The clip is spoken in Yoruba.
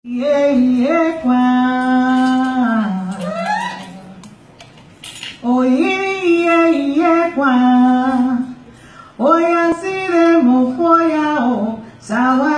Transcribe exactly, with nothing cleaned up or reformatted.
Yeah, yeah, kwa. Oh, yeah, yeah, yeah, kwa. Oh, yeah, see them, oh, for ya, oh, sawa.